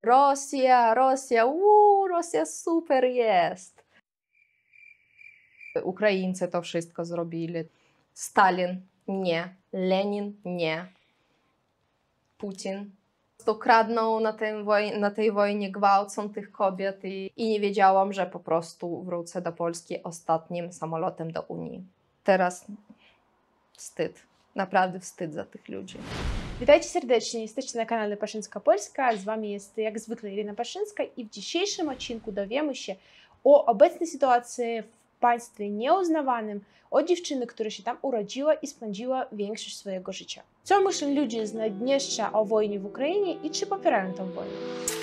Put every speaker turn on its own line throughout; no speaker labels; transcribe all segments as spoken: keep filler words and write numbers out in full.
Rosja, Rosja, uuu, Rosja super jest. Ukraińcy to wszystko zrobili. Stalin nie, Lenin nie, Putin. To kradną na, tym woj na tej wojnie, gwałcą tych kobiet i, i nie wiedziałam, że po prostu wrócę do Polski ostatnim samolotem do Unii. Teraz wstyd, naprawdę wstyd za tych ludzi.
Witajcie serdecznie, jesteście na kanale Paszyńska Polska, z Wami jest jak zwykle Irina Paszyńska i w dzisiejszym odcinku dowiemy się o obecnej sytuacji w państwie nieuznawanym, o dziewczyny, która się tam urodziła i spędziła większość swojego życia. Co myślą ludzie z Naddniestrza o wojnie w Ukrainie i czy popierają tę wojnę?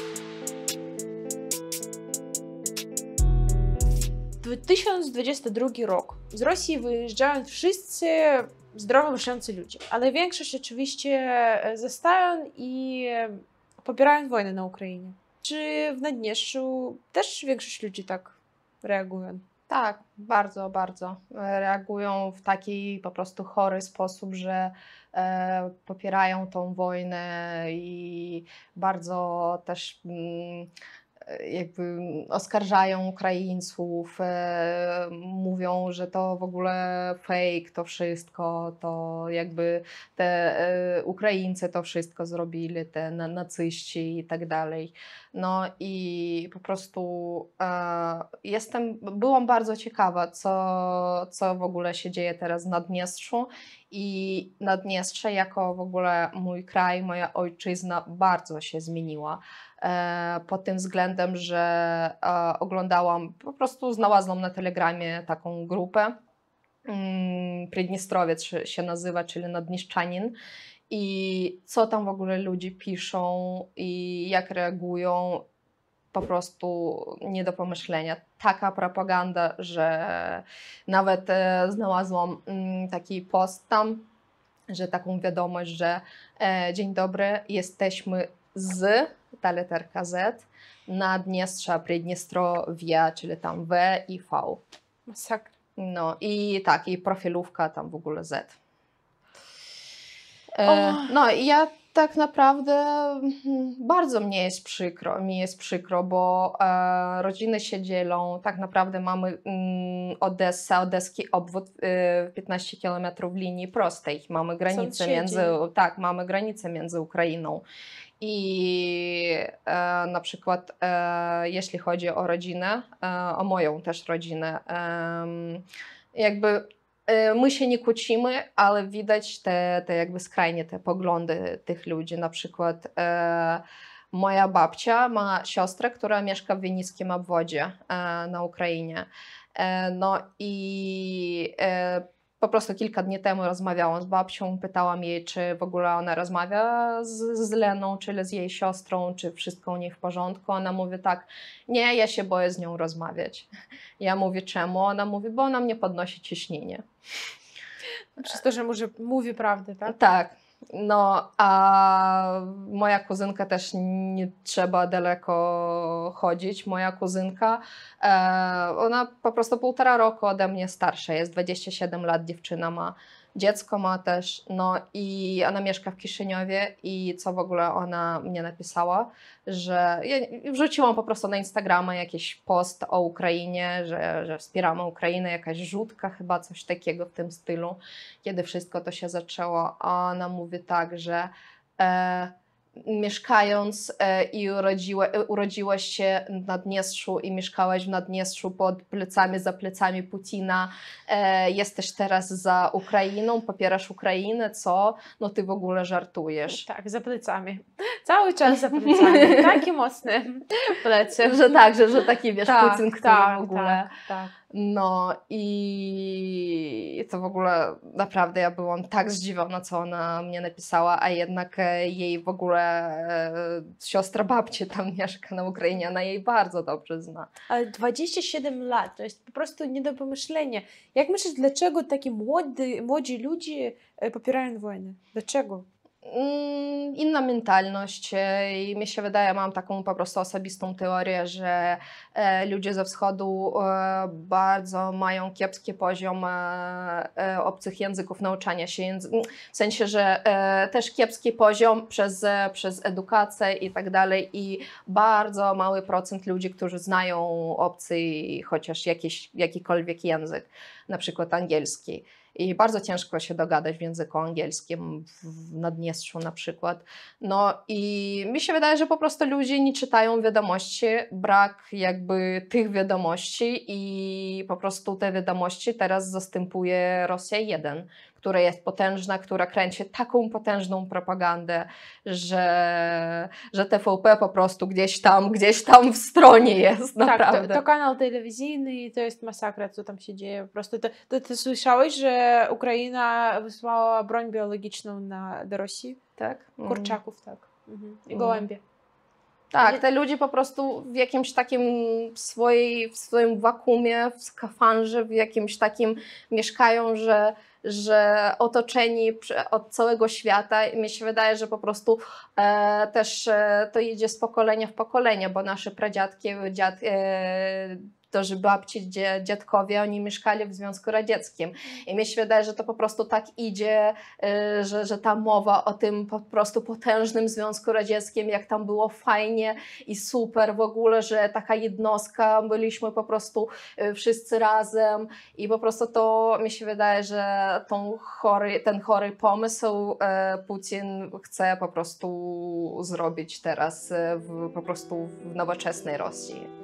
dwa tysiące dwudziesty drugi rok. Z Rosji wyjeżdżają wszyscy zdrowo myślący ludzie, ale większość oczywiście zostają i popierają wojnę na Ukrainie. Czy w Naddniestrzu też większość ludzi tak reagują?
Tak, bardzo, bardzo. Reagują w taki po prostu chory sposób, że e, popierają tą wojnę i bardzo też mm, jakby oskarżają Ukraińców, e, mówią, że to w ogóle fake, to wszystko, to jakby te e, Ukraińcy to wszystko zrobili, te na, nacyści i tak dalej. No i po prostu e, jestem, byłam bardzo ciekawa, co, co w ogóle się dzieje teraz w Naddniestrzu i Naddniestrze jako w ogóle mój kraj, moja ojczyzna bardzo się zmieniła. Pod tym względem, że oglądałam, po prostu znalazłam na Telegramie taką grupę, Приднестровец się nazywa, czyli Naddniestrzanin, i co tam w ogóle ludzie piszą i jak reagują, po prostu nie do pomyślenia. Taka propaganda, że nawet znalazłam taki post tam, że taką wiadomość, że dzień dobry, jesteśmy z, ta literka Z, Naddniestrza, Приднестровья, czyli tam W i V.
Masakra.
No i tak, i profilówka tam w ogóle Z. E, no i ja tak naprawdę bardzo mnie jest przykro, mi jest przykro, bo e, rodziny się dzielą, tak naprawdę mamy mm, Odessa, odeski obwód, y, piętnaście kilometrów linii prostej, mamy granicę między, tak, mamy granicę między Ukrainą. I e, na przykład e, jeśli chodzi o rodzinę, e, o moją też rodzinę, e, jakby e, my się nie kłócimy, ale widać te, te jakby skrajnie te poglądy tych ludzi. Na przykład e, moja babcia ma siostrę, która mieszka w Winickim obwodzie e, na Ukrainie. E, no i e, po prostu kilka dni temu rozmawiałam z babcią, pytałam jej, czy w ogóle ona rozmawia z, z Leną, czyli z jej siostrą, czy wszystko u niej w porządku. Ona mówi tak, nie, ja się boję z nią rozmawiać. Ja mówię, czemu? Ona mówi, bo ona mnie podnosi ciśnienie.
Przez to, że może mówi prawdę, tak?
Tak. No, a moja kuzynka też nie trzeba daleko chodzić. Moja kuzynka, e, ona po prostu półtora roku ode mnie starsza jest, dwadzieścia siedem lat dziewczyna ma, dziecko ma też, no i ona mieszka w Kiszyniowie i co w ogóle ona mnie napisała, że ja wrzuciłam po prostu na Instagrama jakiś post o Ukrainie, że, że wspieramy Ukrainę, jakaś rzutka chyba, coś takiego w tym stylu, kiedy wszystko to się zaczęło, a ona mówi tak, że e, mieszkając e, i urodziła, urodziłaś się w Naddniestrzu i mieszkałaś w Naddniestrzu pod plecami, za plecami Putina, e, jesteś teraz za Ukrainą, popierasz Ukrainę, co? No ty w ogóle żartujesz.
Tak, za plecami. Cały czas za plecami. Takie mocne plecy.
Że tak, że, że taki wiesz,
tak,
Putin, który
tak,
w ogóle...
Tak, tak.
No i to w ogóle naprawdę ja byłam tak zdziwiona, co ona mnie napisała, a jednak jej w ogóle e, siostra babci tam mieszka na Ukrainie, ona jej bardzo dobrze zna.
Ale dwadzieścia siedem lat, to jest po prostu nie do pomyślenia. Jak myślisz, dlaczego takie młody, młodzi ludzie popierają wojnę? Dlaczego?
Mm, Inna mentalność e, i mi się wydaje, mam taką po prostu osobistą teorię, że e, ludzie ze wschodu e, bardzo mają kiepski poziom e, e, obcych języków, nauczania się języków, w sensie, że e, też kiepski poziom przez, e, przez edukację i tak dalej i bardzo mały procent ludzi, którzy znają obcy chociaż jakiś, jakikolwiek język, na przykład angielski. I bardzo ciężko się dogadać w języku angielskim, w Naddniestrzu na przykład. No i mi się wydaje, że po prostu ludzie nie czytają wiadomości, brak jakby tych wiadomości i po prostu te wiadomości teraz zastępuje Rosja jeden, która jest potężna, która kręci taką potężną propagandę, że, że T V P po prostu gdzieś tam, gdzieś tam w stronie jest, naprawdę.
Tak, to, to kanał telewizyjny i to jest masakra, co tam się dzieje. Po prostu to, to, ty słyszałeś, że Ukraina wysłała broń biologiczną na, do Rosji?
Tak?
Kurczaków, tak. Mhm. I
Mm.
gołębie.
Tak, te ludzie po prostu w jakimś takim swojej, w swoim wakumie, w skafandrze, w jakimś takim mieszkają, że, że otoczeni od całego świata i mi się wydaje, że po prostu e, też e, to idzie z pokolenia w pokolenie, bo nasze pradziadki, dziad, e, to, że babci, dziadkowie, oni mieszkali w Związku Radzieckim. I mi się wydaje, że to po prostu tak idzie, że, że ta mowa o tym po prostu potężnym Związku Radzieckim, jak tam było fajnie i super w ogóle, że taka jednostka, byliśmy po prostu wszyscy razem i po prostu to mi się wydaje, że tą chory, ten chory pomysł Putin chce po prostu zrobić teraz w, po prostu w nowoczesnej Rosji.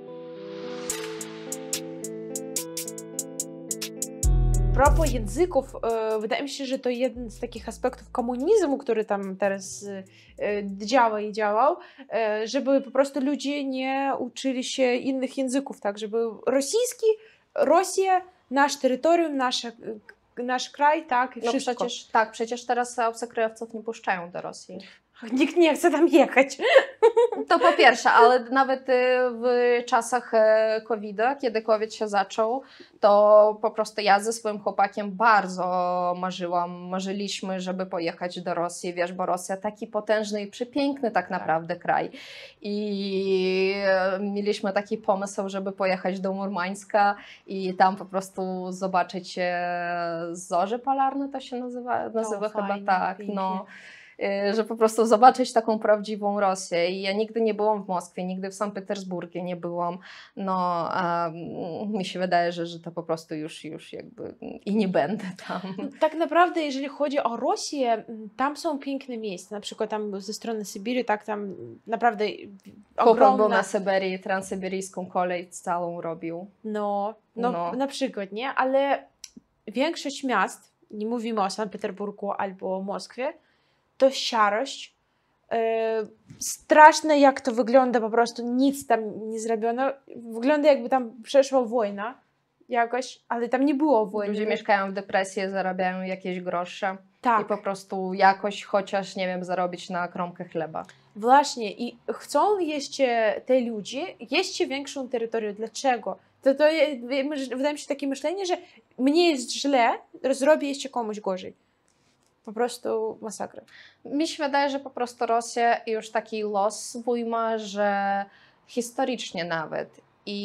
Propos języków, e, wydaje mi się, że to jeden z takich aspektów komunizmu, który tam teraz e, działa i działał, e, żeby po prostu ludzie nie uczyli się innych języków, tak, żeby rosyjski, Rosja, nasz terytorium, nasze, nasz kraj, tak, i
no
wszystko.
Przecież, tak, przecież teraz obcokrajowców nie puszczają do Rosji.
Nikt nie chce tam jechać.
To po pierwsze, ale nawet w czasach kowida, kiedy COVID się zaczął, to po prostu ja ze swoim chłopakiem bardzo marzyłam, marzyliśmy, żeby pojechać do Rosji, wiesz, bo Rosja taki potężny i przepiękny tak naprawdę kraj. I mieliśmy taki pomysł, żeby pojechać do Murmańska i tam po prostu zobaczyć zorze polarne, to się nazywa, nazywa chyba
fajnie,
tak,
pięknie.
no. Że po prostu zobaczyć taką prawdziwą Rosję. I ja nigdy nie byłam w Moskwie, nigdy w Sankt Petersburgie nie byłam. No, um, mi się wydaje, że, że to po prostu już, już jakby i nie będę tam.
Tak naprawdę, jeżeli chodzi o Rosję, tam są piękne miejsca, na przykład tam ze strony Syberii, tak tam naprawdę
Chłopak
ogromna...
był na Syberii, transsyberyjską kolej całą robił.
No, no,
No.
na przykład, nie? Ale większość miast, nie mówimy o Sankt Petersburgu albo Moskwie, to szarość. E, straszne jak to wygląda, po prostu nic tam nie zrobiono. Wygląda jakby tam przeszła wojna jakoś, ale tam nie było wojny.
Ludzie mieszkają w depresji, zarabiają jakieś grosze
Tak.
i po prostu jakoś chociaż, nie wiem, zarobić na kromkę chleba.
Właśnie i chcą jeszcze te ludzie, jeszcze większą terytorię. Dlaczego? To, to wydaje mi się takie myślenie, że mnie jest źle, zrobię jeszcze komuś gorzej. Po prostu masakra.
Mi się wydaje, że po prostu Rosja już taki los swój ma, że historycznie nawet.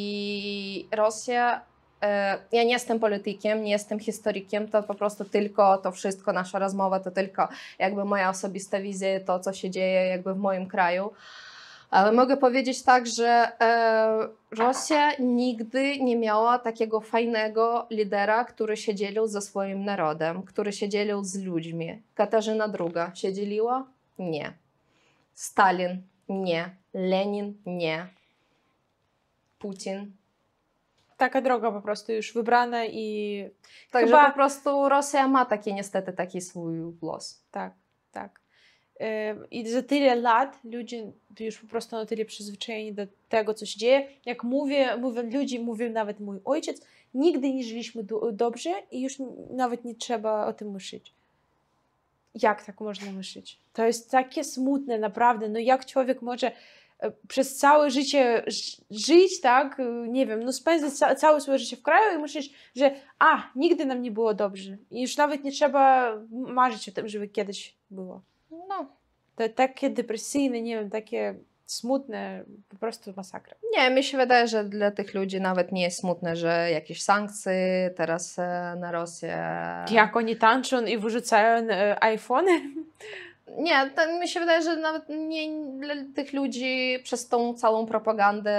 I Rosja, e, ja nie jestem politykiem, nie jestem historykiem, to po prostu tylko to wszystko, nasza rozmowa, to tylko jakby moja osobista wizja, to co się dzieje jakby w moim kraju. Ale mogę powiedzieć tak, że e, Rosja nigdy nie miała takiego fajnego lidera, który się dzielił ze swoim narodem, który się dzielił z ludźmi. Katarzyna druga się dzieliła? Nie. Stalin? Nie. Lenin? Nie. Putin?
Taka droga po prostu już wybrana i
Także
chyba...
po prostu Rosja ma taki niestety taki swój los.
Tak, tak. I za tyle lat ludzie już po prostu na tyle przyzwyczajeni do tego, co się dzieje. Jak mówię, mówią ludzie, mówił nawet mój ojciec, nigdy nie żyliśmy do, dobrze i już nawet nie trzeba o tym myśleć. Jak tak można myśleć? To jest takie smutne, naprawdę. No jak człowiek może przez całe życie żyć, tak, nie wiem, no spędzać ca całe swoje życie w kraju i myślisz, że a, nigdy nam nie było dobrze. I już nawet nie trzeba marzyć o tym, żeby kiedyś było. To takie depresyjne, nie wiem, takie smutne, po prostu masakra.
Nie, mi się wydaje, że dla tych ludzi nawet nie jest smutne, że jakieś sankcje teraz e, na Rosję.
Jak oni tańczą i wyrzucają e, iPhony?
Nie, to mi się wydaje, że nawet nie dla tych ludzi przez tą całą propagandę,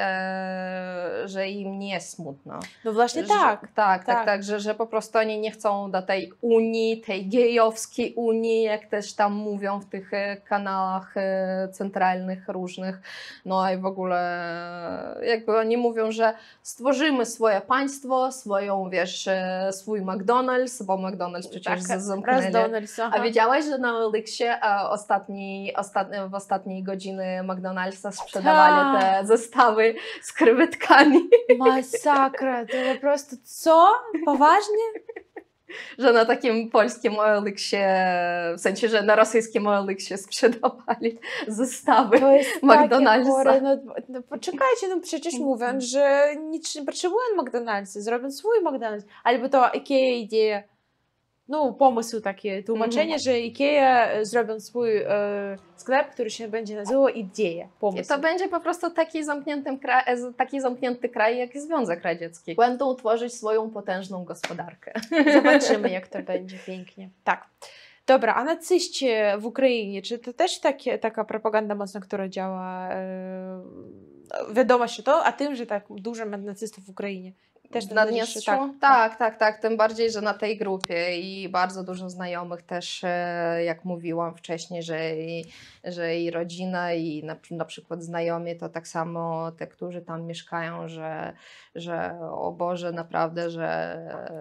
e, że im nie jest smutno.
No właśnie
Że,
tak.
tak, tak,
tak.
tak, tak że, że po prostu oni nie chcą do tej Unii, tej gejowskiej Unii, jak też tam mówią w tych e, kanałach e, centralnych różnych. No i w ogóle e, jakby oni mówią, że stworzymy swoje państwo, swoją, wiesz, e, swój McDonald's, bo McDonald's przecież
Tak,
zamknęli.
McDonald's, aha.
A wiedziałaś, że na Elixie e, ostatni, ostatni, w ostatniej godziny McDonald'sa sprzedawali te zestawy z krewetkami?
Masakra, to po prostu co? Poważnie?
Że na takim polskim O L X-ie, w sensie, że na rosyjskim O L X-ie sprzedawali zestawy
To jest
McDonald'sa.
takie chore. No, no poczekajcie, no przecież mówią, że nic nie potrzebują McDonald'sy, zrobią swój McDonald's. Albo to Ikea idea, no pomysł takie, tłumaczenie, że Ikea zrobią swój e, sklep, który się będzie nazywał Idea. Pomysł.
I to będzie po prostu taki zamknięty, kraj, taki zamknięty kraj jak Związek Radziecki. Będą tworzyć swoją potężną gospodarkę.
Zobaczymy, jak to będzie pięknie. Tak. Dobra, a nacyści w Ukrainie, czy to też takie, taka propaganda mocna, która działa? E, wiadomo się to, a tym, że tak dużo nacystów w Ukrainie. Też
Na Naddniestrzu? Tak, tak, tak, tak. Tym bardziej, że na tej grupie i bardzo dużo znajomych też, jak mówiłam wcześniej, że i, że i rodzina i na, na przykład znajomi to tak samo te, którzy tam mieszkają, że, że o Boże, naprawdę, że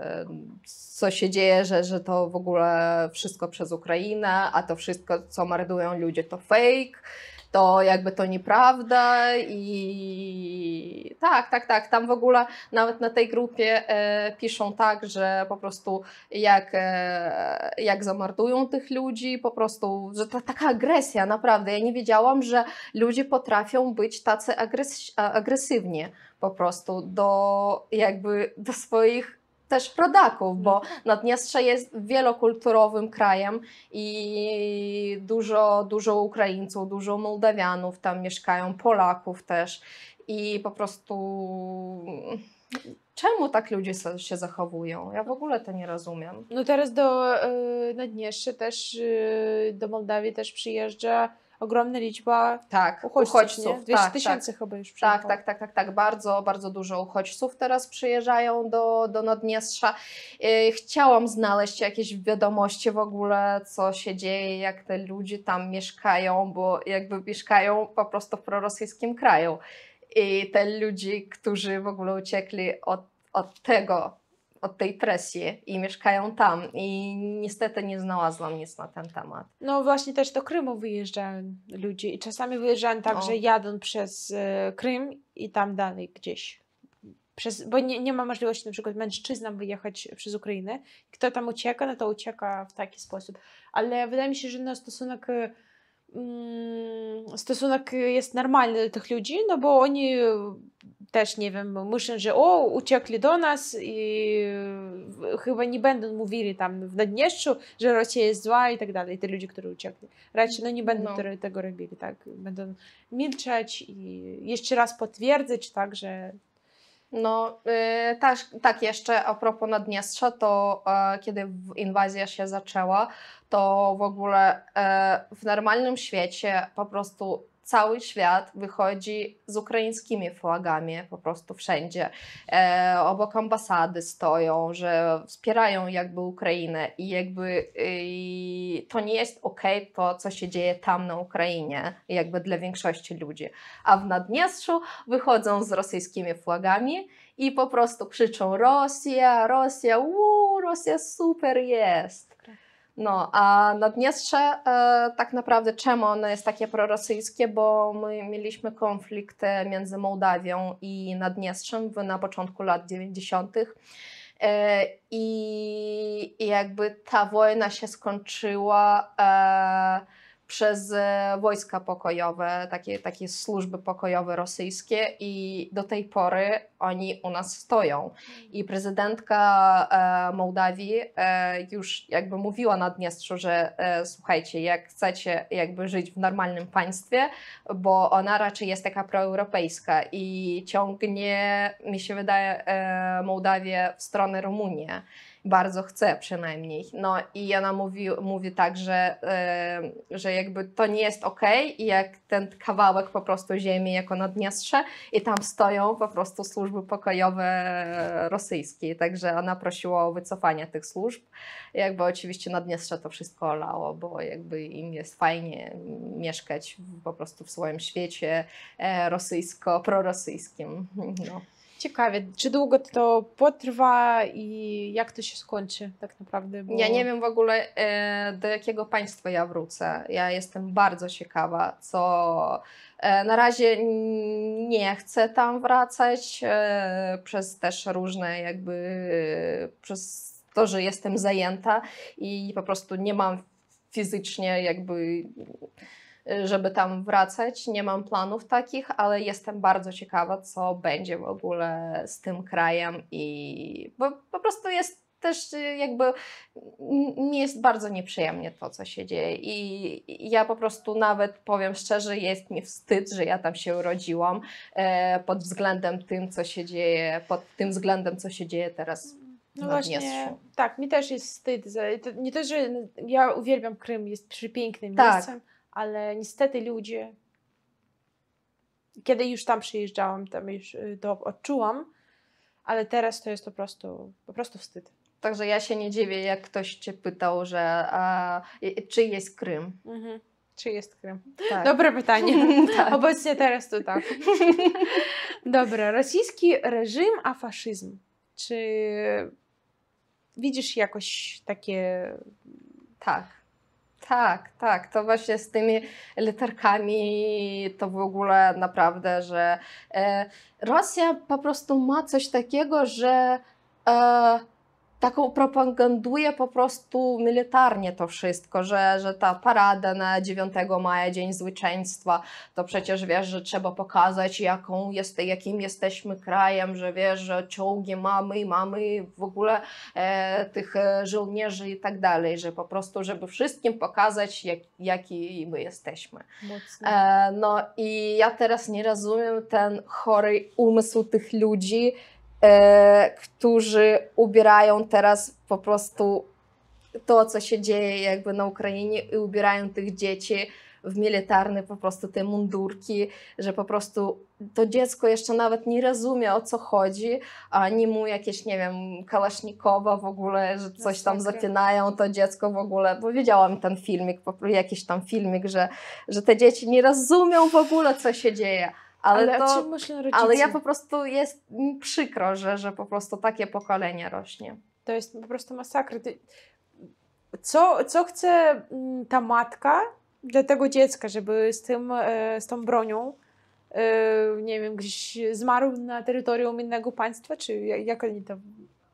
co się dzieje, że, że to w ogóle wszystko przez Ukrainę, a to wszystko, co mordują ludzie, to fake. To jakby to nieprawda i tak, tak, tak, tam w ogóle nawet na tej grupie e, piszą tak, że po prostu jak, e, jak zamordują tych ludzi, po prostu, że to taka agresja, naprawdę, ja nie wiedziałam, że ludzie potrafią być tacy agres agresywni po prostu do jakby do swoich też rodaków, bo Naddniestrze jest wielokulturowym krajem i dużo, dużo Ukraińców, dużo Mołdawianów tam mieszkają, Polaków też i po prostu czemu tak ludzie się zachowują? Ja w ogóle to nie rozumiem.
No teraz do y, Naddniestrza też, y, do Mołdawii też przyjeżdża ogromna liczba
tak,
uchodźców,
uchodźców.
dwieście
tak,
tysięcy
tak.
chyba już przyjechało.
Tak, tak, tak, tak, tak. Bardzo, bardzo dużo uchodźców teraz przyjeżdżają do, do Naddniestrza. Chciałam znaleźć jakieś wiadomości w ogóle, co się dzieje, jak te ludzie tam mieszkają, bo jakby mieszkają po prostu w prorosyjskim kraju. I te ludzie, którzy w ogóle uciekli od, od tego, od tej presji i mieszkają tam i niestety nie znalazłam nic na ten temat.
No właśnie też do Krymu wyjeżdżają ludzie i czasami wyjeżdżają tak,
no.
że jadą przez e, Krym i tam dalej gdzieś. Przez, bo nie, nie ma możliwości na przykład mężczyznom wyjechać przez Ukrainę. Kto tam ucieka, no to ucieka w taki sposób. Ale wydaje mi się, że no, stosunek mm, stosunek jest normalny do tych ludzi, no bo oni też, nie wiem, myślą, że o, uciekli do nas i chyba nie będą mówili tam w Naddniestrzu, że Rosja jest zła i tak dalej, te ludzie, którzy uciekli. Raczej no, nie będą
no.
te, tego robili, tak, będą milczeć i jeszcze raz potwierdzać, tak, że
No yy, tak, tak, jeszcze a propos Naddniestrza, to e, kiedy inwazja się zaczęła, to w ogóle e, w normalnym świecie po prostu cały świat wychodzi z ukraińskimi flagami po prostu wszędzie. E, obok ambasady stoją, że wspierają jakby Ukrainę i jakby i to nie jest okej to, co się dzieje tam na Ukrainie, jakby dla większości ludzi. A w Naddniestrzu wychodzą z rosyjskimi flagami i po prostu krzyczą Rosja, Rosja, uuu, Rosja super jest. No, a Naddniestrze e, tak naprawdę czemu ono jest takie prorosyjskie, bo my mieliśmy konflikt między Mołdawią i Naddniestrzem w, na początku lat dziewięćdziesiątych. E, i, I jakby ta wojna się skończyła e, przez e, wojska pokojowe, takie, takie służby pokojowe rosyjskie i do tej pory oni u nas stoją. I prezydentka e, Mołdawii e, już jakby mówiła na Dniestrzu, że e, słuchajcie, jak chcecie jakby żyć w normalnym państwie, bo ona raczej jest taka proeuropejska i ciągnie, mi się wydaje, e, Mołdawię w stronę Rumunii. Bardzo chce przynajmniej. No i ona mówi, mówi tak, że, yy, że jakby to nie jest okej i jak ten kawałek po prostu ziemi jako Naddniestrze i tam stoją po prostu służby pokojowe rosyjskie. Także ona prosiła o wycofanie tych służb. Jakby oczywiście Naddniestrze to wszystko olało, bo jakby im jest fajnie mieszkać po prostu w swoim świecie rosyjsko-prorosyjskim. No.
Ciekawie, czy długo to potrwa i jak to się skończy tak naprawdę? Bo...
Ja nie wiem w ogóle, e, do jakiego państwa ja wrócę. Ja jestem bardzo ciekawa, co e, na razie nie chcę tam wracać e, przez też różne jakby, e, przez to, że jestem zajęta i po prostu nie mam fizycznie jakby, żeby tam wracać. Nie mam planów takich, ale jestem bardzo ciekawa, co będzie w ogóle z tym krajem i bo po prostu jest też jakby, mi jest bardzo nieprzyjemnie to, co się dzieje i ja po prostu nawet powiem szczerze, jest mi wstyd, że ja tam się urodziłam e, pod względem tym, co się dzieje, pod tym względem, co się dzieje teraz.
No właśnie, tak, mi też jest wstyd. Za, to nie to, że ja uwielbiam Krym, jest przepięknym
tak.
miejscem, ale niestety ludzie, kiedy już tam przyjeżdżałam, tam już to odczułam, ale teraz to jest po prostu, po prostu wstyd.
Także ja się nie dziwię, jak ktoś cię pytał, że a, czy jest Krym.
Mhm. Czy jest Krym?
Tak.
Dobre pytanie.
Tak.
Obecnie teraz to tak. Dobra, rosyjski reżim, a faszyzm. Czy widzisz jakoś takie...
Tak. Tak, tak, to właśnie z tymi literkami to w ogóle naprawdę, że e, Rosja po prostu ma coś takiego, że e, taką propaganduje po prostu militarnie to wszystko, że, że ta parada na dziewiątego maja, Dzień Zwycięstwa, to przecież wiesz, że trzeba pokazać, jaką jest, jakim jesteśmy krajem, że wiesz, że czołgi mamy i mamy w ogóle e, tych żołnierzy i tak dalej, że po prostu, żeby wszystkim pokazać, jak, jaki my jesteśmy. E, no i ja teraz nie rozumiem ten chory umysł tych ludzi, E, którzy ubierają teraz po prostu to, co się dzieje jakby na Ukrainie i ubierają tych dzieci w militarne po prostu te mundurki, że po prostu to dziecko jeszcze nawet nie rozumie, o co chodzi, a oni mu jakieś, nie wiem, kałasznikowa w ogóle, że coś tam zapinają, to dziecko w ogóle, bo widziałam ten filmik, jakiś tam filmik, że, że te dzieci nie rozumią w ogóle, co się dzieje. Ale,
ale,
to, ale ja po prostu jest mi przykro, że, że po prostu takie pokolenie rośnie.
To jest po prostu masakra. Co, co chce ta matka dla tego dziecka, żeby z, tym, z tą bronią, nie wiem, gdzieś zmarł na terytorium innego państwa, czy jak oni to...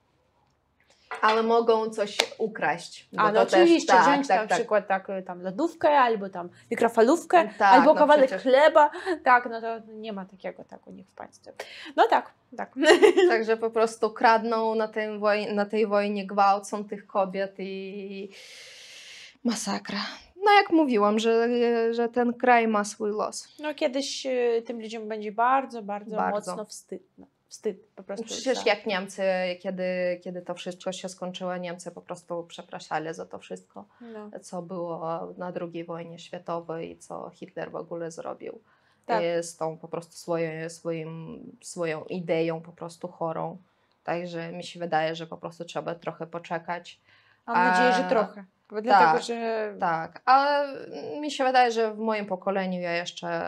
Ale mogą coś ukraść.
A, no oczywiście, też, wziąć tak, na tak, przykład tak, tam lodówkę, albo tam mikrofalówkę, tak, albo no kawałek przecież. chleba. Tak, no to nie ma takiego tak u nich w państwie. No tak, tak.
Także po prostu kradną na, tym woj- na tej wojnie, gwałcą tych kobiet i masakra. No jak mówiłam, że, że ten kraj ma swój los.
No kiedyś tym ludziom będzie bardzo, bardzo, bardzo. mocno wstydno. Wstyd po prostu.
Przecież jak Niemcy, kiedy, kiedy to wszystko się skończyło, Niemcy po prostu przepraszali za to wszystko, no. co było na drugiej wojnie światowej, co Hitler w ogóle zrobił. Tak. Z tą po prostu swoją, swoim, swoją ideą po prostu chorą. Także mi się wydaje, że po prostu trzeba trochę poczekać.
Mam nadzieję, że trochę. Bo
tak,
dlatego, że...
tak, ale mi się wydaje, że w moim pokoleniu ja jeszcze,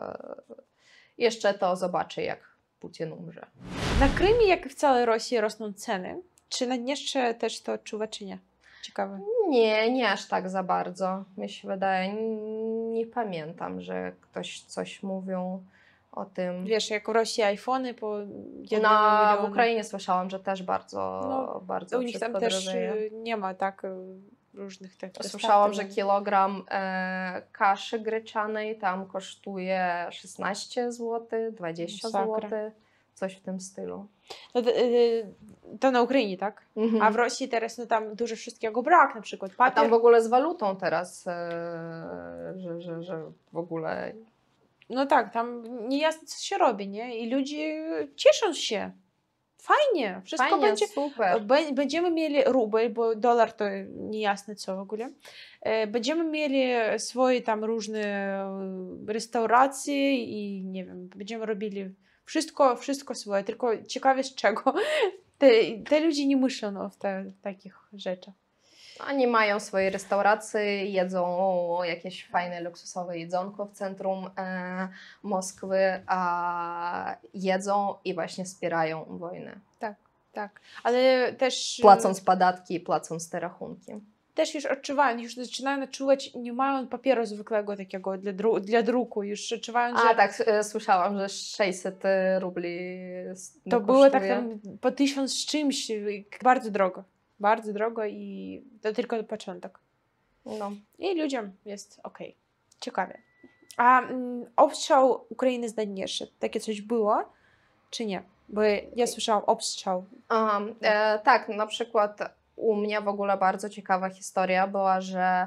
jeszcze to zobaczę, jak Putin umrze.
Na Krymie, jak i w całej Rosji, rosną ceny. Czy na Dniestrze też to odczuwa, czy nie? Ciekawe.
Nie, nie aż tak za bardzo. Mi się wydaje, nie, nie pamiętam, że ktoś coś mówił o tym.
Wiesz, jak w Rosji iPhony po jednym
Na
milionie.
W Ukrainie słyszałam, że też bardzo,
no,
bardzo
u nich tam też
drożeje.
nie ma tak różnych tak
Słyszałam, że
dostaw.
kilogram e, kaszy gryczanej tam kosztuje szesnaście złotych, dwadzieścia
Masakra.
złotych, coś w tym stylu.
No, to, y, to na Ukrainie, tak? A w
Mhm.
Rosji teraz no, tam dużo wszystkiego brak, na przykład
A tam
papier.
w ogóle z walutą teraz, e, że, że, że w ogóle...
No tak, tam niejasne co się robi, nie? I ludzie cieszą się. Fajnie, wszystko
Fajnie,
będzie.
super.
Bę- Będziemy mieli rubel, bo dolar to niejasne co w ogóle. E, Będziemy mieli swoje tam różne e, restauracje i nie wiem, będziemy robili wszystko, wszystko swoje, tylko ciekawe z czego. Te, te ludzie nie myślą no, w, te, w takich rzeczach.
Oni mają swoje restauracje, jedzą jakieś fajne, luksusowe jedzonko w centrum e, Moskwy, a jedzą i właśnie wspierają wojnę.
Tak, tak. Ale też,
Płacąc podatki, płacąc te rachunki.
też już odczuwają, już zaczynają odczuwać, nie mają papieru zwykłego takiego dla, dru, dla druku, już odczuwają, że
A tak, e, słyszałam, że sześćset rubli s-
to
kosztuje.
było tak tam po tysiąc z czymś, bardzo drogo, bardzo drogo i to tylko początek.
No.
I ludziom jest okej, ciekawe. A mm, obstrzał Ukrainy z Naddniestrza, takie coś było, czy nie? Bo ja słyszałam obstrzał.
Aha, e, tak, na przykład u mnie w ogóle bardzo ciekawa historia była, że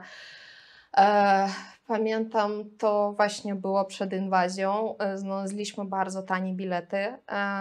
e, pamiętam, to właśnie było przed inwazją, e, znaleźliśmy bardzo tanie bilety. E,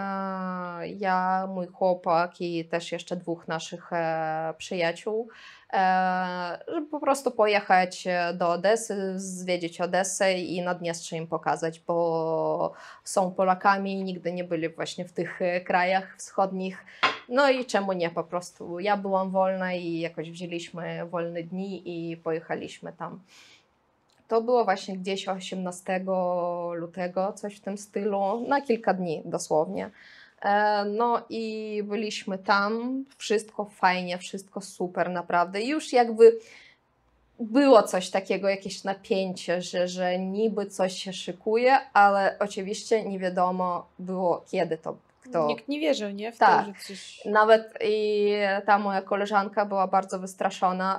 ja, mój chłopak i też jeszcze dwóch naszych e, przyjaciół, e, żeby po prostu pojechać do Odessy, zwiedzić Odessę i Naddniestrze im pokazać, bo są Polakami i nigdy nie byli właśnie w tych e, krajach wschodnich. No i czemu nie po prostu. Ja byłam wolna i jakoś wzięliśmy wolne dni i pojechaliśmy tam. To było właśnie gdzieś osiemnastego lutego, coś w tym stylu, na kilka dni dosłownie. E, No i byliśmy tam, wszystko fajnie, wszystko super naprawdę. I już jakby było coś takiego, jakieś napięcie, że, że niby coś się szykuje, ale oczywiście nie wiadomo było kiedy to, kto...
Nikt nie wierzył, nie? W
Tak.
to, że coś...
Nawet i ta moja koleżanka była bardzo wystraszona,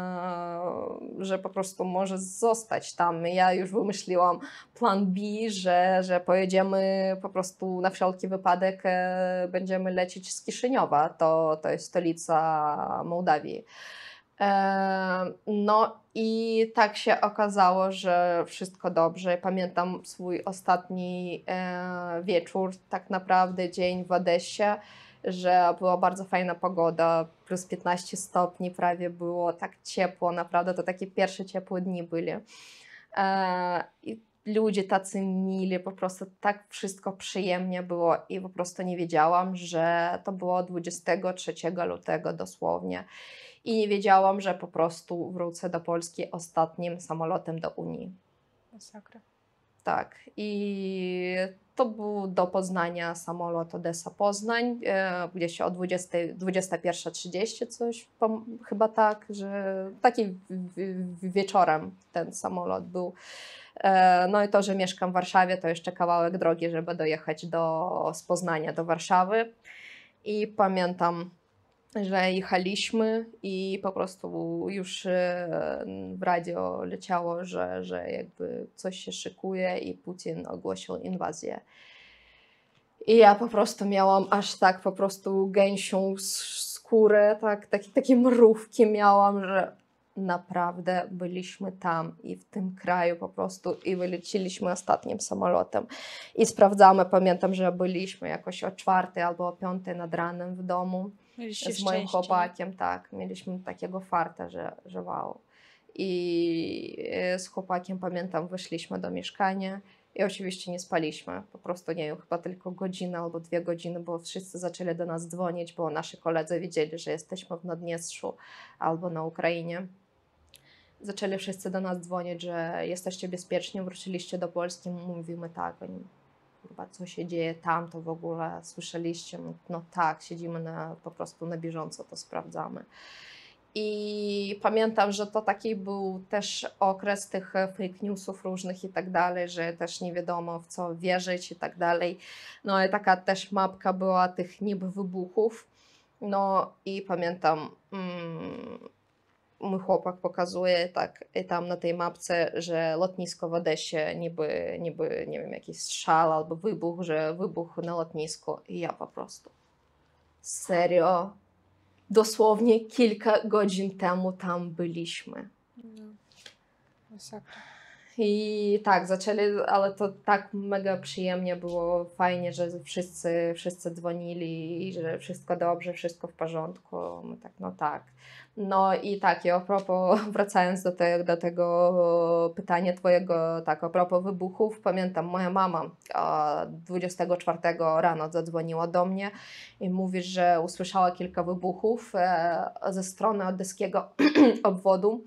e, że po prostu może zostać tam. Ja już wymyśliłam plan B, że, że pojedziemy po prostu na wszelki wypadek, e, będziemy lecieć z Kiszyniowa, to, to jest stolica Mołdawii. E, No i tak się okazało, że wszystko dobrze. Pamiętam swój ostatni e, wieczór, tak naprawdę dzień w Odessie, że była bardzo fajna pogoda, plus piętnaście stopni prawie było, tak ciepło, naprawdę to takie pierwsze ciepłe dni byli. E, I ludzie tacy mili, po prostu tak wszystko przyjemnie było i po prostu nie wiedziałam, że to było dwudziestego trzeciego lutego dosłownie. I nie wiedziałam, że po prostu wrócę do Polski ostatnim samolotem do Unii.
Masakra.
Tak. I to był do Poznania samolot Odessa-Poznań, e, gdzieś o dwudziestej, dwudziesta pierwsza trzydzieści coś, pom- chyba tak, że taki w, w, wieczorem ten samolot był. E, no i to, że mieszkam w Warszawie, to jeszcze kawałek drogi, żeby dojechać do, z Poznania do Warszawy. I pamiętam, że jechaliśmy i po prostu już e, w radio leciało, że, że jakby coś się szykuje i Putin ogłosił inwazję. I ja po prostu miałam aż tak po prostu gęsią s- skórę, tak, takie, takie mrówki miałam, że naprawdę byliśmy tam i w tym kraju po prostu i wyleciliśmy ostatnim samolotem. I sprawdzamy, pamiętam, że byliśmy jakoś o czwartej albo o piątej nad ranem w domu.
Mieliście
Z moim
szczęście,
chłopakiem, tak, mieliśmy takiego farta, że, że wow. I e, z chłopakiem, pamiętam, wyszliśmy do mieszkania i oczywiście nie spaliśmy, po prostu nie wiem, chyba tylko godzinę albo dwie godziny, bo wszyscy zaczęli do nas dzwonić, bo nasi koledzy wiedzieli, że jesteśmy w Naddniestrzu albo na Ukrainie. Zaczęli wszyscy do nas dzwonić, że jesteście bezpieczni, wróciliście do Polski, mówimy tak, oni chyba co się dzieje tam, to w ogóle słyszeliście, no, no tak, siedzimy na, po prostu na bieżąco, to sprawdzamy. I pamiętam, że to taki był też okres tych fake newsów różnych i tak dalej, że też nie wiadomo w co wierzyć i tak dalej. No i taka też mapka była tych niby wybuchów. No i pamiętam, mm, mój chłopak pokazuje tak i tam na tej mapce, że lotnisko w Odessie niby, niby, nie wiem, jakiś strzał albo wybuch, że wybuch na lotnisku i ja po prostu serio, dosłownie kilka godzin temu tam byliśmy.
No. Masakra.
I tak, zaczęli, ale to tak mega przyjemnie było, fajnie, że wszyscy, wszyscy dzwonili i że wszystko dobrze, wszystko w porządku. My tak, no tak. No i tak, i a propos, wracając do, te, do tego pytania twojego, tak, a propos wybuchów, pamiętam, moja mama dwudziestego czwartego rano zadzwoniła do mnie i mówi, że usłyszała kilka wybuchów e, ze strony odeskiego obwodu,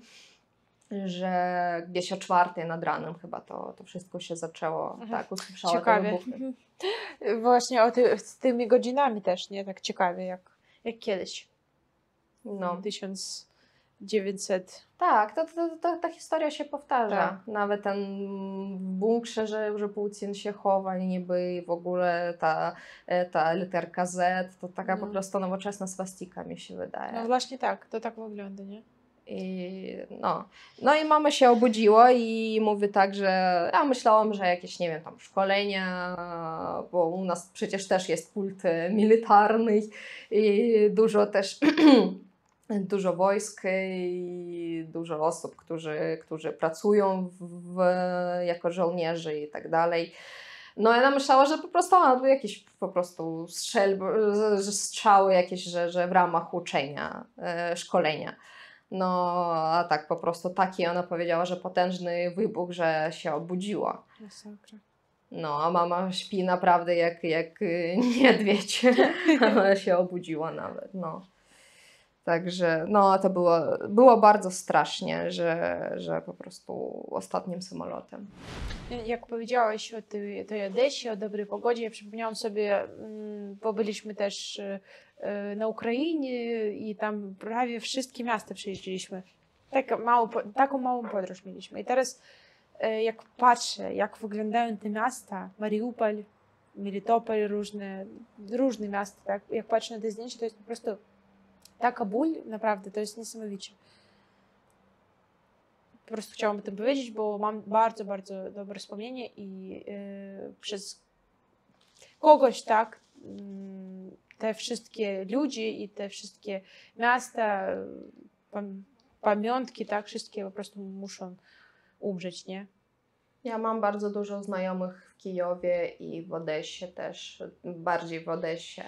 że gdzieś o czwartej nad ranem chyba to, to wszystko się zaczęło, mhm. tak, usłyszała
ciekawie.
te wybuchy.
Właśnie o ty, z tymi godzinami też, nie? Tak ciekawie, jak, jak kiedyś.
No.
tysiąc dziewięćset.
Tak, to, to, to, ta historia się powtarza.
Tak.
Nawet ten w bunkrze, że, że Putin się chowa niby i w ogóle ta, ta literka Z, to taka no. po prostu nowoczesna swastika mi się wydaje.
No właśnie tak, to tak wygląda, nie?
I no. no i mama się obudziła i mówi tak, że ja myślałam, że jakieś, nie wiem, tam szkolenia, bo u nas przecież też jest kult militarny i dużo też dużo wojsk i dużo osób, którzy, którzy pracują w, jako żołnierze i tak dalej. No ja myślała, że po prostu a, jakieś po prostu strzelby, strzały jakieś, że, że w ramach uczenia, e, szkolenia. No, a tak po prostu taki, ona powiedziała, że potężny wybuch, że się obudziła.
Masakra.
No, a mama śpi naprawdę jak, jak niedźwiedź, ale się obudziła nawet, no. Także, no, to było, było bardzo strasznie, że, że po prostu ostatnim samolotem.
Jak powiedziałaś o tej, tej Odessie, o dobrej pogodzie, ja przypomniałam sobie, bo byliśmy też na Ukrainie i tam prawie wszystkie miasta przejeździliśmy. Tak mało, taką małą podróż mieliśmy. I teraz jak patrzę, jak wyglądają te miasta, Mariupol, Melitopol, różne, różne miasta, tak? Jak patrzę na te zdjęcia, to jest po prostu taka ból, naprawdę, to jest niesamowicie. Po prostu chciałam o tym powiedzieć, bo mam bardzo, bardzo dobre wspomnienie i yy, przez kogoś, tak, yy, te wszystkie ludzi i te wszystkie miasta, pam pamiątki, tak, wszystkie po prostu muszą umrzeć, nie?
Ja mam bardzo dużo znajomych w Kijowie i w Odessie też, bardziej w Odessie.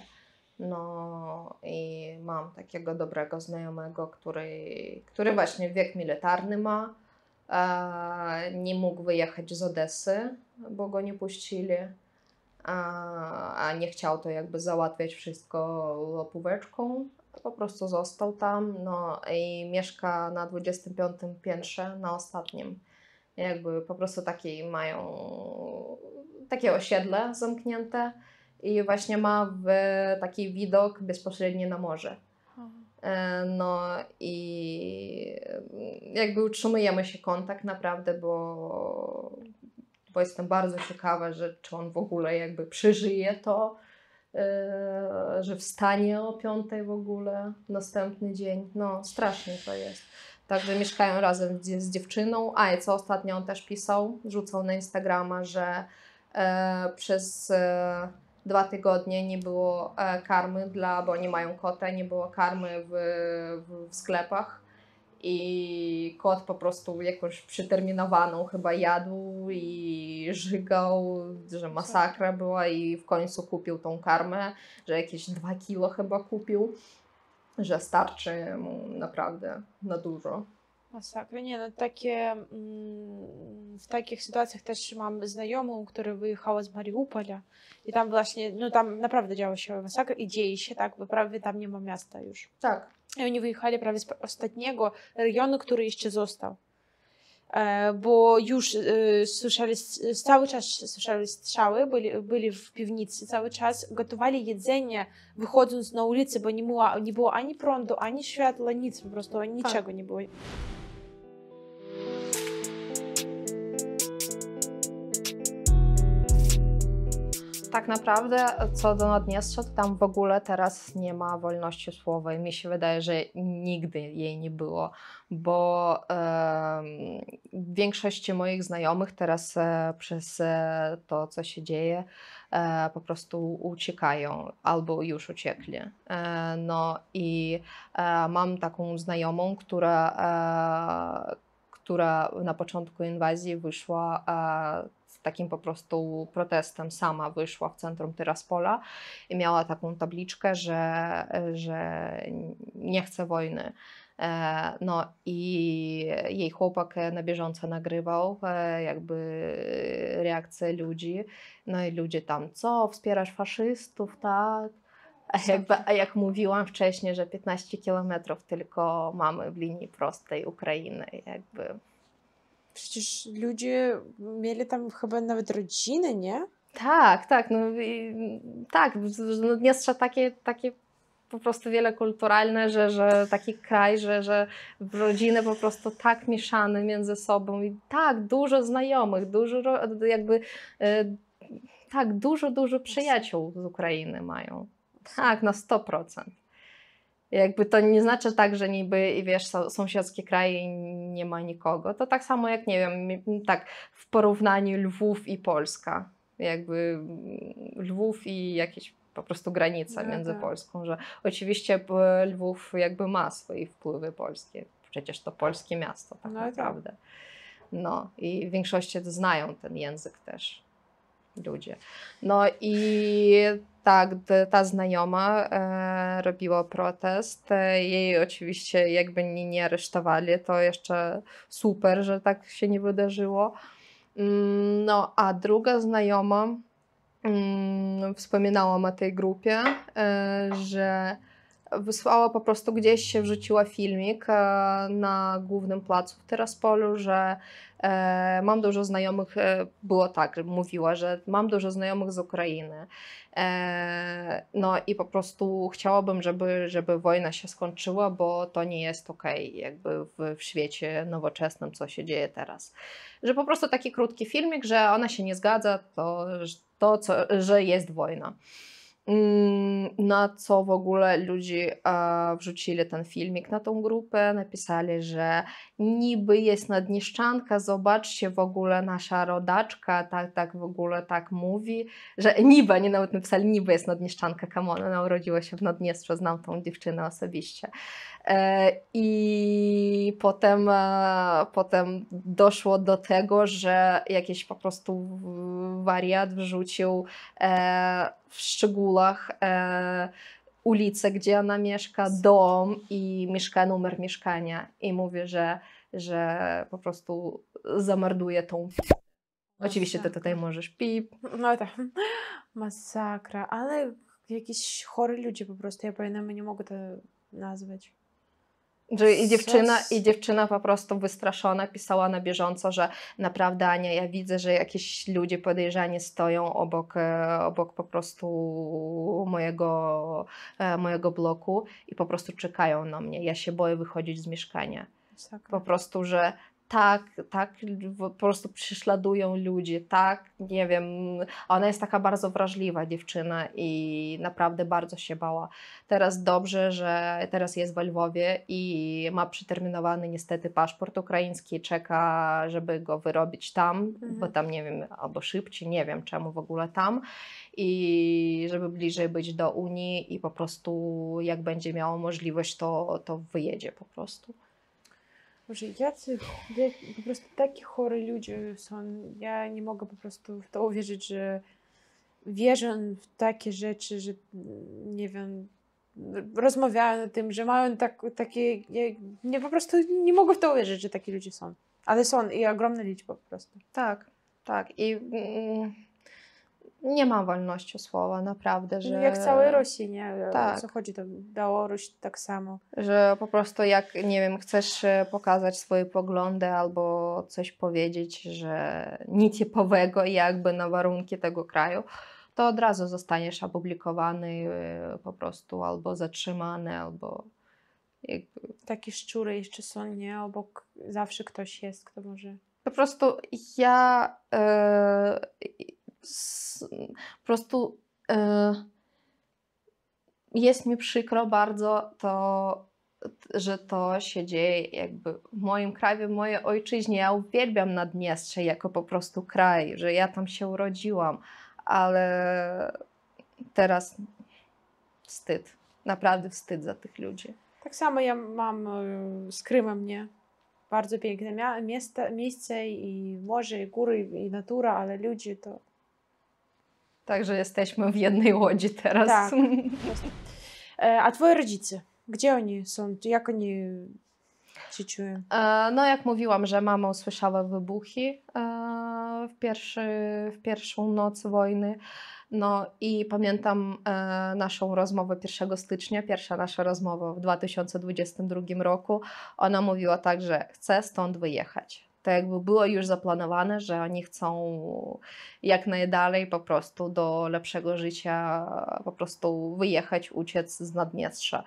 No i mam takiego dobrego znajomego, który, który właśnie wiek militarny ma. E, nie mógł wyjechać z Odessy, bo go nie puścili. A, a nie chciał to jakby załatwiać wszystko łapóweczką. Po prostu został tam, no i mieszka na dwudziestym piątym piętrze, na ostatnim. Jakby po prostu takie mają takie osiedle zamknięte i właśnie ma w taki widok bezpośredni na morze. No i jakby utrzymujemy się kontakt naprawdę, bo, bo jestem bardzo ciekawa, że czy on w ogóle jakby przeżyje to, że wstanie o piątej w ogóle następny dzień. No strasznie to jest. Także mieszkają razem z, z dziewczyną. A i co ostatnio on też pisał, rzucał na Instagrama, że e, przez e, dwa tygodnie nie było e, karmy dla, bo oni mają kota, nie było karmy w, w, w sklepach i kot po prostu jakąś przeterminowaną chyba jadł i żygał, że masakra była i w końcu kupił tą karmę, że jakieś dwa kilo chyba kupił, że starczy mu naprawdę na dużo.
Masakra. Nie, no takie, mm, w takich sytuacjach też mam znajomą, która wyjechała z Mariupola i tam właśnie, no tam naprawdę działo się masakra i dzieje się, tak, bo prawie tam nie ma miasta już.
Tak.
I oni wyjechali prawie z ostatniego regionu, który jeszcze został. E, bo już e, słyszeli, cały czas słyszeli strzały, byli, byli w piwnicy cały czas, gotowali jedzenie, wychodząc na ulicę, bo nie było, nie było ani prądu, ani światła, nic, po prostu tak. niczego nie było.
Tak naprawdę co do Naddniestrza, to tam w ogóle teraz nie ma wolności słowa i mi się wydaje, że nigdy jej nie było, bo em, w większości moich znajomych teraz e, przez e, to, co się dzieje, e, po prostu uciekają albo już uciekli. E, no i e, mam taką znajomą, która, e, która na początku inwazji wyszła e, z takim po prostu protestem, sama wyszła w centrum Tyraspola i miała taką tabliczkę, że, że nie chce wojny. E, No i jej chłopak na bieżąco nagrywał e, jakby reakcje ludzi. No i ludzie tam, co, wspierasz faszystów, tak? A, jakby, a jak mówiłam wcześniej, że piętnaście kilometrów tylko mamy w linii prostej Ukrainy, jakby.
Przecież ludzie mieli tam chyba nawet rodziny, nie?
Tak, tak, no i, tak, Naddniestrze takie, takie po prostu wiele kulturalne, że, że taki kraj, że, że rodziny po prostu tak mieszane między sobą i tak, dużo znajomych, dużo ro- jakby, e, tak, dużo, dużo przyjaciół z Ukrainy mają. Tak, na sto procent. Jakby to nie znaczy tak, że niby, wiesz, są- sąsiedzkie kraje i nie ma nikogo. To tak samo jak, nie wiem, mi- tak w porównaniu Lwów i Polska. Jakby mm, Lwów i jakieś po prostu granica
No
między
tak.
Polską, że oczywiście p- Lwów jakby ma swoje wpływy polskie. Przecież to polskie miasto tak
No i tak.
naprawdę. No i w większości znają ten język też ludzie. No i tak, d- ta znajoma e, robiła protest. E, jej oczywiście jakby nie, nie aresztowali, to jeszcze super, że tak się nie wydarzyło. Mm, No a druga znajoma mm, wspominałam o tej grupie, e, że wysłała po prostu gdzieś się wrzuciła filmik e, na głównym placu w Tyraspolu, że e, mam dużo znajomych, e, było tak, że mówiła, że mam dużo znajomych z Ukrainy. E, no i po prostu chciałabym, żeby, żeby wojna się skończyła, bo to nie jest okej, jakby w, w świecie nowoczesnym, co się dzieje teraz. Że po prostu taki krótki filmik, że ona się nie zgadza, to, to co, że jest wojna. Mm, Na co w ogóle ludzie e, wrzucili ten filmik na tą grupę, napisali, że niby jest Naddnieszczanka, zobaczcie w ogóle nasza rodaczka, tak, tak w ogóle tak mówi, że niby, oni nawet napisali niby jest Naddnieszczanka, come on, ona urodziła się w Naddniestrzu, znam tą dziewczynę osobiście. E, I potem, e, potem doszło do tego, że jakiś po prostu wariat wrzucił e, w szczegółach e, ulicę, gdzie ona mieszka, dom i mieszka, numer mieszkania i mówi, że, że po prostu zamorduje tą. Oczywiście ty tutaj możesz pip.
No tak, masakra, ale jakieś chory ludzie po prostu, ja pamiętam, nie mogę to nazwać.
Że i dziewczyna,
Sos.
i dziewczyna po prostu wystraszona pisała na bieżąco, że naprawdę Ania, ja widzę, że jakieś ludzie podejrzani stoją obok, e, obok po prostu mojego, e, mojego bloku i po prostu czekają na mnie. Ja się boję wychodzić z mieszkania.
Masakra.
Po prostu, że tak, tak, po prostu prześladują ludzi, tak, nie wiem, ona jest taka bardzo wrażliwa dziewczyna i naprawdę bardzo się bała. Teraz dobrze, że teraz jest w Lwowie i ma przeterminowany niestety paszport ukraiński, czeka, żeby go wyrobić tam,
Mhm.
bo tam nie wiem, albo szybciej, nie wiem czemu w ogóle tam i żeby bliżej być do Unii i po prostu jak będzie miała możliwość, to, to wyjedzie po prostu.
Boże, jacy, jak, po prostu takie chore ludzie są. Ja nie mogę po prostu w to uwierzyć, że wierzą w takie rzeczy, że nie wiem, rozmawiają o tym, że mają tak, takie. Ja nie po prostu nie mogę w to uwierzyć, że takie ludzie są. Ale są i ogromna liczba po prostu.
Tak, tak. I mm, nie ma wolności słowa, naprawdę,
No
że,
jak w całej Rosji, nie? O
tak.
co chodzi, to Białoruś tak samo.
że po prostu jak, nie wiem, chcesz e, pokazać swoje poglądy albo coś powiedzieć, że nietypowego jakby na warunki tego kraju, to od razu zostaniesz opublikowany e, po prostu albo zatrzymany, albo jakby
Takie szczury jeszcze są, nie? Obok zawsze ktoś jest, kto może.
po prostu ja e, s po prostu, e, jest mi przykro bardzo to, że to się dzieje jakby w moim kraju, w mojej ojczyźnie. Ja uwielbiam Naddniestrze jako po prostu kraj, że ja tam się urodziłam, ale teraz wstyd, naprawdę wstyd za tych ludzi.
Tak samo ja mam e, z Krymem, nie? Bardzo piękne mia- miasta, miejsce i morze, i góry, i natura, ale ludzie to...
Także jesteśmy w jednej łodzi teraz.
Tak. Jasne. E, A twoi rodzice? Gdzie oni są? Jak oni się czują?
E, No, jak mówiłam, że mama usłyszała wybuchy e, w, pierwszy, w pierwszą noc wojny. No i pamiętam e, naszą rozmowę pierwszego stycznia, pierwsza nasza rozmowa w dwa tysiące dwudziestym drugim roku. Ona mówiła tak, że chce stąd wyjechać. To jakby było już zaplanowane, że oni chcą jak najdalej po prostu do lepszego życia po prostu wyjechać, uciec z Naddniestrza.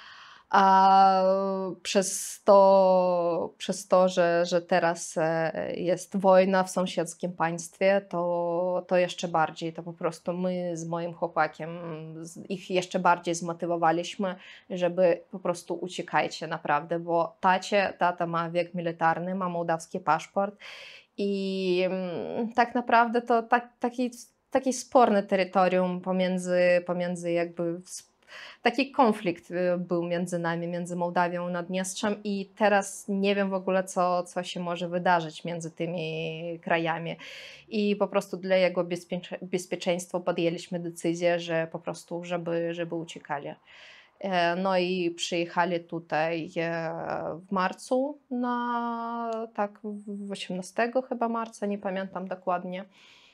A przez to, przez to że, że teraz e, jest wojna w sąsiedzkim państwie, to, to jeszcze bardziej, to po prostu my z moim chłopakiem z- ich jeszcze bardziej zmotywowaliśmy, żeby po prostu uciekajcie naprawdę, bo tacie, tata ma wiek militarny, ma mołdawski paszport i mm, tak naprawdę to tak, taki, taki sporne terytorium pomiędzy, pomiędzy jakby ws- taki konflikt y, był między nami, między Mołdawią i Naddniestrzem i teraz nie wiem w ogóle, co, co się może wydarzyć między tymi krajami. I po prostu dla jego bezpiecze, bezpieczeństwa podjęliśmy decyzję, że po prostu, żeby, żeby uciekali. E, No i przyjechali tutaj e, w marcu, na tak w osiemnastego chyba marca, nie pamiętam dokładnie.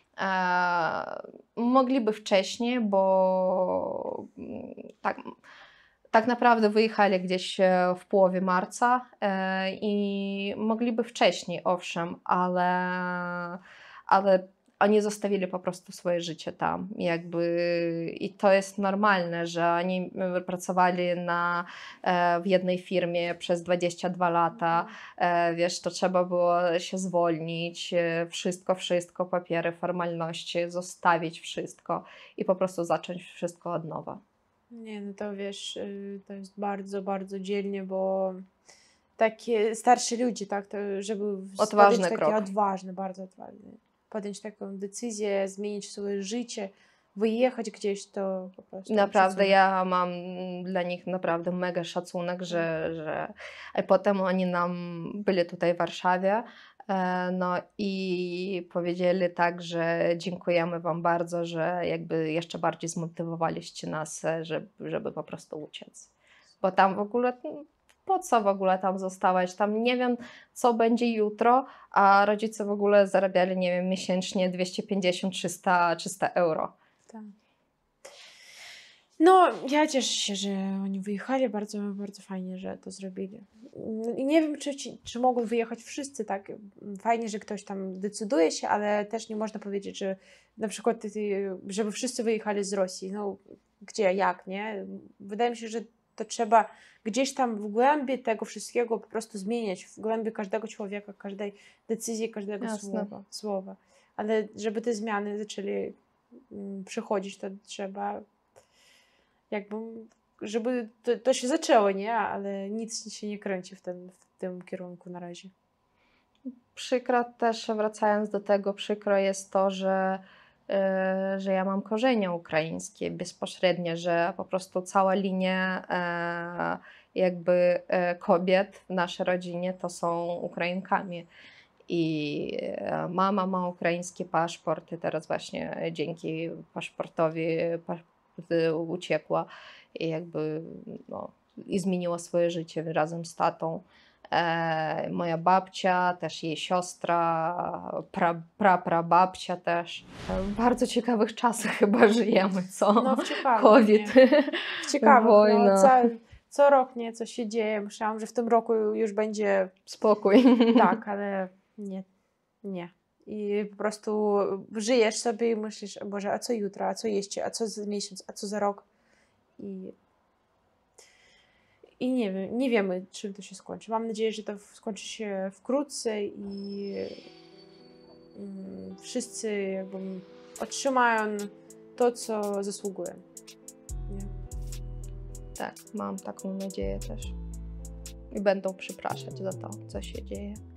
E, Mogliby wcześniej, bo mm, tak, tak naprawdę wyjechali gdzieś e, w połowie marca e, i mogliby wcześniej, owszem, ale, ale oni zostawili po prostu swoje życie tam. Jakby, i to jest normalne, że oni e, pracowali na, e, w jednej firmie przez dwadzieścia dwa lata. E, wiesz, to trzeba było się zwolnić, e, wszystko, wszystko, papiery, formalności, zostawić wszystko i po prostu zacząć wszystko od nowa.
Nie, no to wiesz, y, to jest bardzo, bardzo dzielnie, bo takie starsi ludzie, tak, to żeby podjąć
Odważny
takie
krok.
odważne, bardzo odważne, podjąć taką decyzję, zmienić swoje życie, wyjechać gdzieś, to po prostu
Naprawdę
szacunek.
ja mam dla nich naprawdę mega szacunek, że, że a potem oni nam byli tutaj w Warszawie, e, no i powiedzieli tak, że dziękujemy wam bardzo, że jakby jeszcze bardziej zmotywowaliście nas, e, żeby, żeby po prostu uciec. Bo tam w ogóle, mm, po co w ogóle tam zostawać? Tam nie wiem, co będzie jutro, a rodzice w ogóle zarabiali, nie wiem, miesięcznie dwieście pięćdziesiąt do trzystu euro.
Tak. No, ja cieszę się, że oni wyjechali, bardzo, bardzo fajnie, że to zrobili. Mm, I nie wiem, czy, ci- czy mogą wyjechać wszyscy, tak? Fajnie, że ktoś tam decyduje się, ale też nie można powiedzieć, że na przykład, ty- żeby wszyscy wyjechali z Rosji. No, gdzie, jak, nie? Wydaje mi się, że to trzeba gdzieś tam w głębi tego wszystkiego po prostu zmieniać, w głębi każdego człowieka, każdej decyzji, każdego
Jasne.
słowa, słowa. Ale żeby te zmiany zaczęli mm, przychodzić, to trzeba jakby, żeby to, to się zaczęło, nie? Ale nic się nie kręci w tym, w tym kierunku na razie.
Przykro też, wracając do tego, przykro jest to, że, e, że ja mam korzenie ukraińskie bezpośrednie, że po prostu cała linia e, jakby e, kobiet w naszej rodzinie to są Ukrainkami. I e, mama ma ukraiński paszport i teraz właśnie dzięki paszportowi pasz- uciekła i jakby no, i zmieniła swoje życie razem z tatą. E, moja babcia, też jej siostra, pra, pra, prababcia też. E, W bardzo ciekawych czasach chyba żyjemy, co?
No w ciekawych,
COVID,
nie? W ciekawych, no
wojna,
co, co rok, nie? Co się dzieje. Myślałam, że w tym roku już będzie
spokój.
tak, ale nie, nie. I po prostu żyjesz sobie i myślisz, Boże, a co jutro, a co jeszcze, a co za miesiąc, a co za rok. I I nie wiem, nie wiemy, czym to się skończy. Mam nadzieję, że to skończy się wkrótce i mm, wszyscy jakby otrzymają to, co zasługują. Nie?
Tak, mam taką nadzieję też. I będą przepraszać za to, co się dzieje.